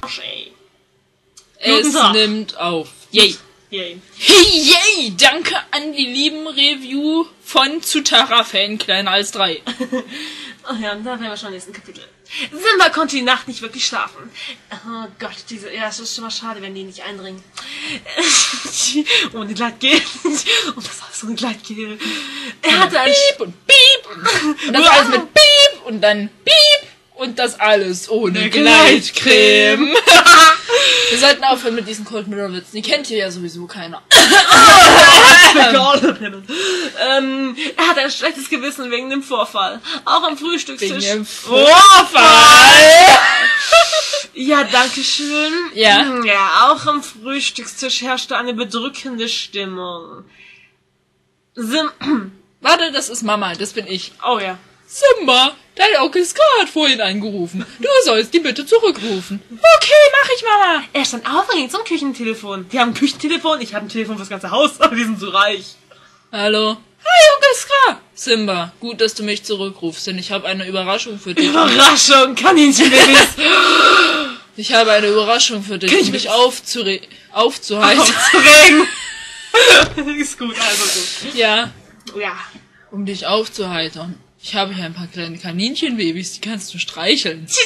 Ey. Es nimmt auf. Yay. Yay. Hey, yay! Danke an die lieben Review von Zutara-Fan kleiner als 3. Oh ja, und da wären wir schon im nächsten Kapitel. Simba konnte die Nacht nicht wirklich schlafen. Oh Gott, es ist schon mal schade, wenn die nicht eindringen. Ohne Gleitgel. Und das alles ohne Gleitgel. Er hatte ein Piep und Piep. Und das alles mit Piep und dann Piep. Und das alles ohne Gleitcreme. Wir sollten aufhören mit diesen Cold Mirror Witzen. Die kennt hier ja sowieso keiner. Er hat ein schlechtes Gewissen wegen dem Vorfall. Auch am Frühstückstisch. Wegen dem Vorfall? Ja, danke schön. Ja. Ja, auch am Frühstückstisch herrschte eine bedrückende Stimmung. Warte, das ist Mama, das bin ich. Oh ja. Simba, dein Onkel Scar hat vorhin angerufen. Du sollst die bitte zurückrufen. Okay, mach ich, Mama. Er stand auf und ging zum Küchentelefon. Die haben ein Küchentelefon, ich habe ein Telefon fürs ganze Haus, aber die sind so reich. Hallo. Hi, Onkel Scar. Simba, gut, dass du mich zurückrufst, denn ich habe eine Überraschung für dich. Überraschung, Kaninchenbabys. Ich habe eine Überraschung für dich, um dich aufzuhalten. Aufzuregen. Ist gut, also gut. Ja, Ja. um dich aufzuheitern. Ich habe hier ein paar kleine Kaninchenbabys, die kannst du streicheln. Du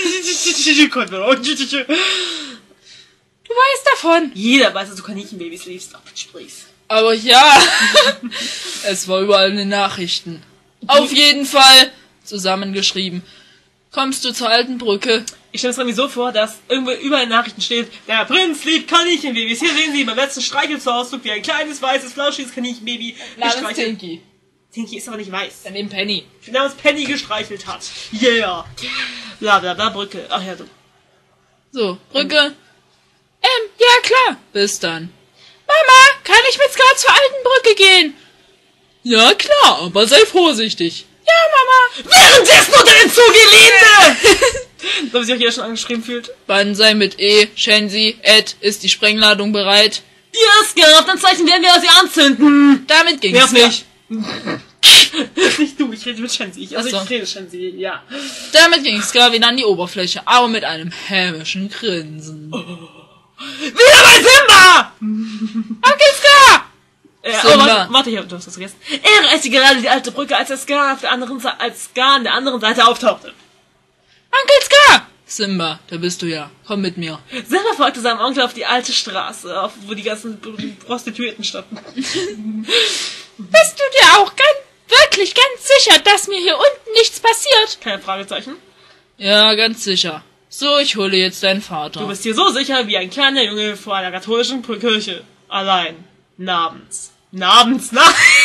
weißt davon. Jeder weiß, dass du Kaninchenbabys liebst. Auch sprichst. Aber ja, es war überall in den Nachrichten. Auf jeden Fall, zusammengeschrieben. Kommst du zur alten Brücke? Ich stelle es mir so vor, dass irgendwo überall in Nachrichten steht, der Prinz liebt Kaninchenbabys. Hier sehen Sie beim letzten Streichelzausflug, wie ein kleines, weißes, flauschiges Kaninchenbaby Namens Tinky. Tinky ist aber nicht weiß. Daneben Penny. Namens Penny gestreichelt hat. Yeah. Bla bla bla, Brücke. Ach ja, du. So, Brücke. Ja klar. Bis dann. Mama, kann ich mit Scar zur alten Brücke gehen? Ja klar, aber sei vorsichtig. Ja, Mama. Währenddessen unter den Zugelinde! So wie sich auch jeder schon angeschrieben fühlt. Banzai mit E, Shenzi, ist die Sprengladung bereit? Ja, Scar, auf dem Zeichen werden wir sie anzünden. Damit ging's. Nerv nicht. Nicht du, ich rede mit Shenzi. Ach so. Ich rede Shenzi, ja. Damit ging Scar wieder an die Oberfläche, aber mit einem hämischen Grinsen. Wieder bei Simba! Okay, Scar! Oh, warte, du hast das vergessen. Er reißte gerade die alte Brücke, als Scar an der anderen Seite auftauchte. Onkel Scar! Simba, da bist du ja. Komm mit mir. Simba folgte seinem Onkel auf die alte Straße, wo die ganzen Prostituierten standen. Bist du dir auch wirklich ganz sicher, dass mir hier unten nichts passiert? Keine Fragezeichen. Ja, ganz sicher. So, ich hole jetzt deinen Vater. Du bist hier so sicher wie ein kleiner Junge vor einer katholischen Kirche. Allein. Nachts nachts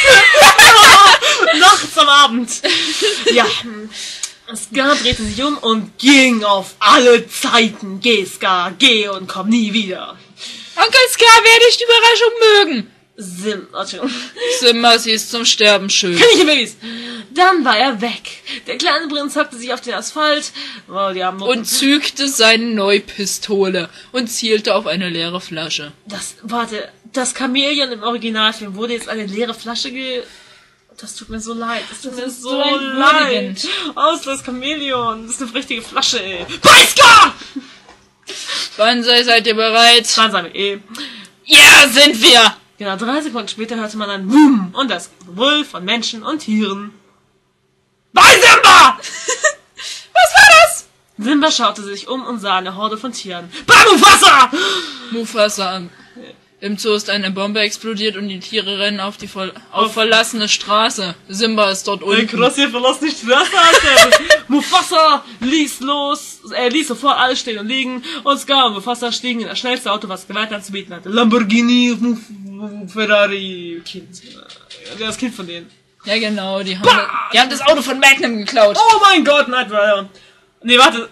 am Abend. Ja. Scar drehte sich um und ging auf alle Zeiten. Geh, Scar, geh und komm nie wieder. Onkel Scar werde ich die Überraschung mögen. Simba, sie ist zum Sterben schön. Kaninchenbabys! Dann war er weg. Der kleine Prinz hockte sich auf den Asphalt und zückte seine Neupistole und zielte auf eine leere Flasche. Das Chamäleon im Originalfilm wurde jetzt eine leere Flasche Das tut mir so leid. Das tut mir so leid. Das Chamäleon. Das ist eine richtige Flasche, ey. Beiska! Banzai, seid ihr bereit? Banzai mit E. Ja, sind wir! Genau, 3 Sekunden später hörte man ein Wumm und das Gebrüll von Menschen und Tieren. Bei Simba! Was war das? Simba schaute sich um und sah eine Horde von Tieren. Bei Mufasa! Mufasa. Im Zoo ist eine Bombe explodiert und die Tiere rennen auf die verlassene Straße. Simba ist dort unten. Krass, hier verlassene Straße, Alter. Mufasa ließ sofort alles stehen und liegen und Scar und Mufasa stiegen in das schnellste Auto, was gewalt anzubieten hatte. Lamborghini, Ferrari, Kind. Das Kind von denen. Ja genau, die haben das Auto von Magnum geklaut. Oh mein Gott, Knight Rider. Nee, warte.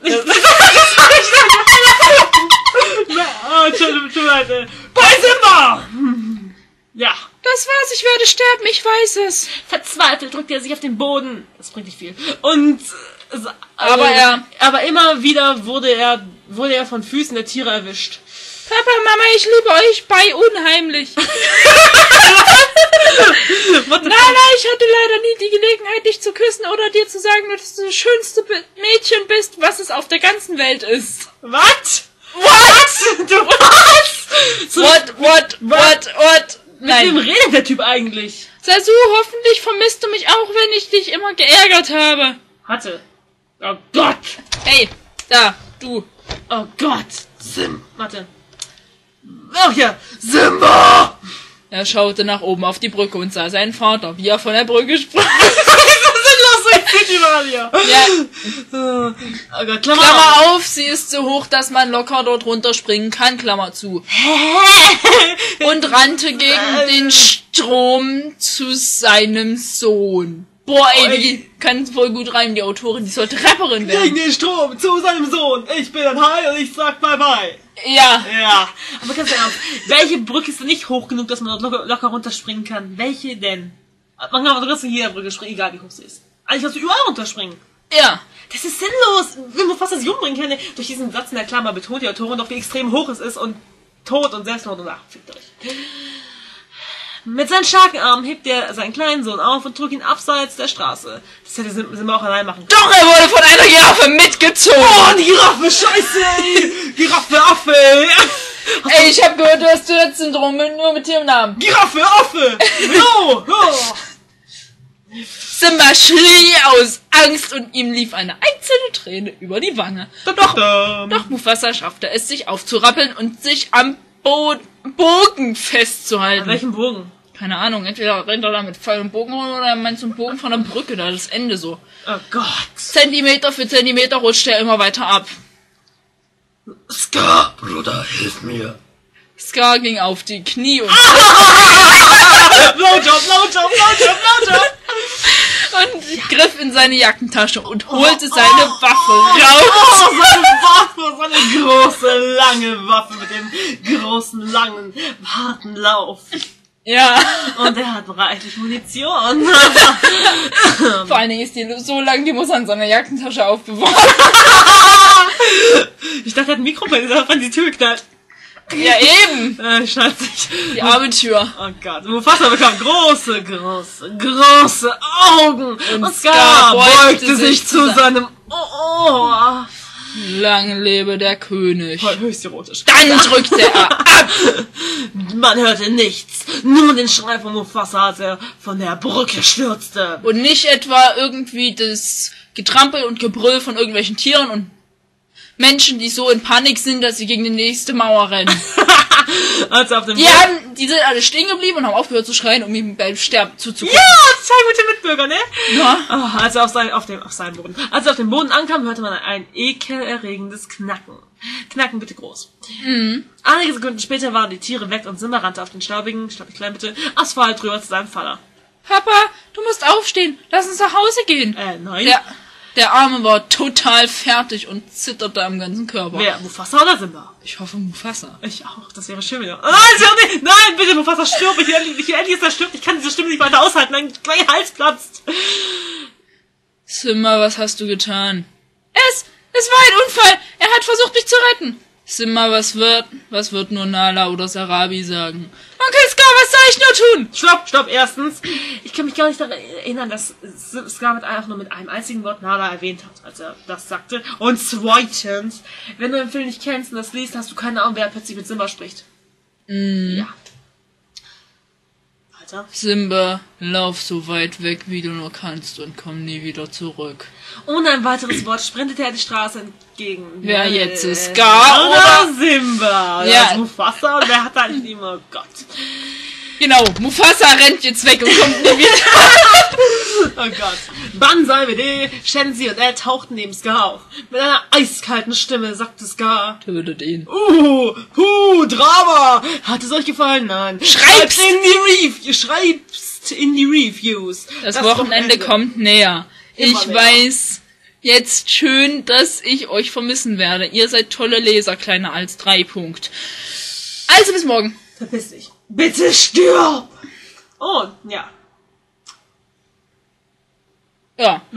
Entschuldigung. Bei Simba! Ja. Das war's, ich werde sterben, ich weiß es. Verzweifelt drückte er sich auf den Boden. Das bringt nicht viel. Und aber immer wieder wurde er von Füßen der Tiere erwischt. Papa, Mama, ich liebe euch bei unheimlich. Nein, ich hatte leider nie die Gelegenheit, dich zu küssen oder dir zu sagen, dass du das schönste Mädchen bist, was es auf der ganzen Welt ist. Was? What? Mit wem redet der Typ eigentlich? Sasu, hoffentlich vermisst du mich auch, wenn ich dich immer geärgert habe. Hatte. Oh Gott. Hey, da, du. Oh Gott. Warte. Ach ja. Simba! Er schaute nach oben auf die Brücke und sah seinen Vater, wie er von der Brücke sprang. Ja. Oh Gott, Klammer auf, sie ist so hoch, dass man locker dort runterspringen kann, Klammer zu. Und rannte gegen den Strom zu seinem Sohn. Boah, ey, die kann voll gut reimen, die Autorin, die sollte Rapperin werden. Gegen den Strom zu seinem Sohn. Ich bin ein Hai und ich sag bye bye. Ja. Ja. Aber ganz ernst, welche Brücke ist denn nicht hoch genug, dass man dort locker runterspringen kann? Welche denn? Man kann aber trotzdem jeder Brücke springen, egal wie hoch sie ist. Eigentlich kannst du überall runterspringen. Ja. Das ist sinnlos. Wenn man fast das umbringen kann, durch diesen Satz in der Klammer betont die Autorin doch, wie extrem hoch es ist und Tod und Selbstmord und ach, fickt euch. Mit seinen starken Armen hebt er seinen kleinen Sohn auf und drückt ihn abseits der Straße. Das hätte Simba auch allein machen können. Doch, er wurde von einer Giraffe mitgezogen. Oh, die Giraffe, scheiße, ey. Giraffe, Affe, ey. Ey, ich hab gehört, du hast Tourette-Syndrom, nur mit dir im Namen. Giraffe, Affe. No, no. Simba schrie aus Angst und ihm lief eine einzelne Träne über die Wange. Doch Mufasa schaffte es, sich aufzurappeln und sich am Bogen festzuhalten. An welchem Bogen? Keine Ahnung, entweder rennt er da mit Pfeil und Bogen oder meinst du einen Bogen von der Brücke, da das Ende so. Oh Gott. Zentimeter für Zentimeter rutscht er immer weiter ab. Scar, Bruder, hilf mir. Scar ging auf die Knie und Blowjob. und griff in seine Jackentasche und holte seine Waffe raus. Oh, seine Waffe, seine große, lange Waffe mit dem großen, langen, harten Lauf. Ja. Und er hat reichlich Munition. Vor allen Dingen ist die so lang, die muss er in seiner Jackentasche aufbewahren. Ich dachte, er hat ein Mikrofon, der hat an die Tür geknallt. Ja, eben. Scheiße. Die arme Tür. Oh Gott. Mufasa bekam große Augen. Und Scar beugte sich zu seinem Ohr. Lang lebe der König. Höchst erotisch. Dann drückte er ab. Man hörte nichts. Nur den Schrei von Mufasa, als er von der Brücke stürzte. Und nicht etwa irgendwie das Getrampel und Gebrüll von irgendwelchen Tieren und Menschen, die so in Panik sind, dass sie gegen die nächste Mauer rennen. Die sind alle stehen geblieben und haben aufgehört zu schreien, um ihm beim Sterben zuzugucken. Ja, zwei gute Mitbürger, ne? Ja. Oh, als er auf seinem Boden. Als er auf dem Boden ankam, hörte man ein ekelerregendes Knacken. Knacken bitte groß. Mhm. Einige Sekunden später waren die Tiere weg und Simba rannte auf den staubig klein bitte, Asphalt rüber zu seinem Vater. Papa, du musst aufstehen. Lass uns nach Hause gehen. Nein. Der Arme war total fertig und zitterte am ganzen Körper. Wer, Mufasa oder Simba? Ich hoffe Mufasa. Ich auch, das wäre schön wieder. Nein, bitte, Mufasa, stirb. Ich will endlich, dass er stirbt. Ich kann diese Stimme nicht weiter aushalten. Mein kleiner Hals platzt. Simba, was hast du getan? Es war ein Unfall. Er hat versucht, mich zu retten. Simba, was wird nur Nala oder Sarabi sagen? Onkel Scar, was soll ich nur tun? Stopp, erstens. Ich kann mich gar nicht daran erinnern, dass Scar einfach nur mit einem einzigen Wort Nala erwähnt hat, als er das sagte. Und zweitens, wenn du den Film nicht kennst und das liest, hast du keine Ahnung, wer plötzlich mit Simba spricht. Ja. Alter. Simba, lauf so weit weg, wie du nur kannst und komm nie wieder zurück. Ohne ein weiteres Wort sprintete er die Straße entgegen. Wer jetzt ist Scar oder Simba? Ja. Das Mufasa und wer hat da nicht immer? Oh Gott. Genau, Mufasa rennt jetzt weg und kommt nie wieder. Oh Gott. Banzai BD, Shenzi und er tauchten neben Scar auf. Mit einer eiskalten Stimme sagte Scar: Tötet ihn. Drama! Hat es euch gefallen? Nein. Schreibt's in die Reviews. Das Wochenende kommt näher. Ich weiß jetzt schön, dass ich euch vermissen werde. Ihr seid tolle Leser, kleiner als 3 Punkt. Also bis morgen. Verpiss dich. Bitte stirb! Oh, ja. Ja.